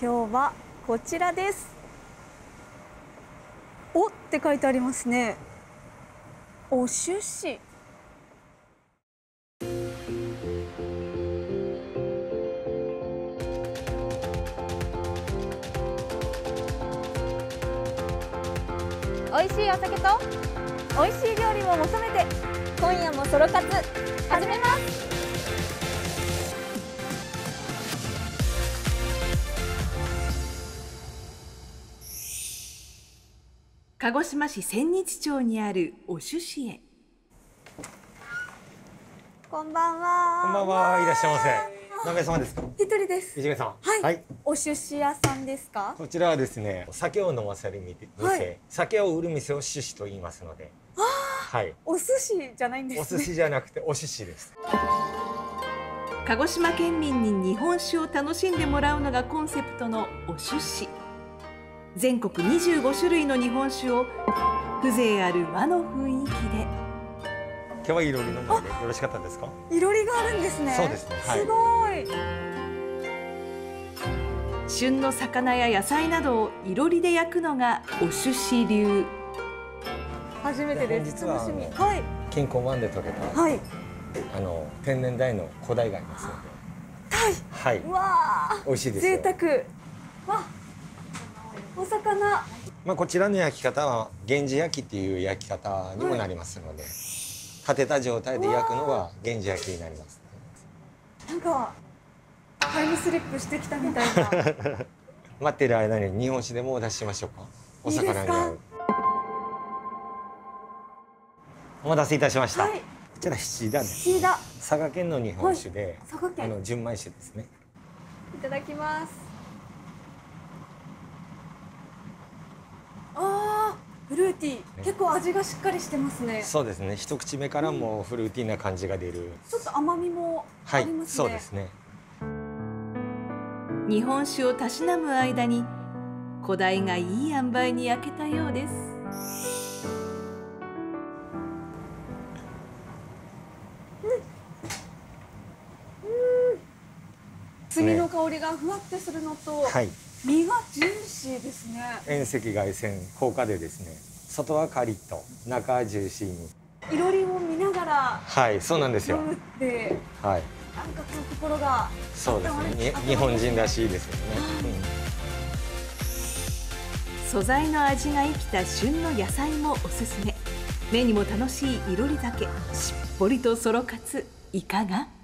今日はこちらです。おって書いてありますね。お出汁。美味しいお酒と美味しい料理を求めて、今夜もソロ活始めます。 鹿児島市千日町にあるお寿司へ。 こんばんは。 こんばんは、いらっしゃいませ。何名様ですか。 一人です。 一名さん。 はい。お寿司屋さんですか。 こちらはですね、酒を飲ませる店、酒を売る店を寿司と言いますので。はい。 お寿司じゃないんですね。 お寿司じゃなくてお寿司です。 鹿児島県民に日本酒を楽しんでもらうのがコンセプトのお寿司。全国25種類の日本酒を風情ある和の雰囲気で。 今日はいろりの前でよろしかったですか。 いろりがあるんですね。 そうですね。はい、 すごい。旬の魚や野菜などをいろりで焼くのがお寿司流。 初めてです。 本日ははい。健康湾で採れた、はい、天然鯛の古代がありますので。 鯛。 はい。 うわあ。 美味しいですよ。 贅沢。わ。お魚。 まあこちらの焼き方は源氏焼きっていう焼き方にもなりますので、立てた状態で焼くのは源氏焼きになります。 なんかタイムスリップしてきたみたいな。 待ってる間に日本酒でもお出ししましょうか。お魚に合う。お待たせいたしました。はい、こちら七田です。 七田。 佐賀県の日本酒で、 佐賀県。 純米酒ですね。 いただきます。ああ、フルーティー。結構味がしっかりしてますね。 そうですね。一口目からもフルーティーな感じが出る。 ちょっと甘みもありますね。はい、 そうですね。 日本酒をたしなむ間に古代がいい塩梅に焼けたようです。 炭の香りがふわってするのと、はい、身がジューシーですね。 遠赤外線効果でですね、外はカリッと中はジューシーに。 いろりを見ながら、 はい、そうなんですよ。 飲むって、はい、なんかこう心が、 そうですね。日本人らしいですよね。 素材の味が生きた旬の野菜もおすすめ。目にも楽しいいろり酒、しっぽりとソロ活いかが？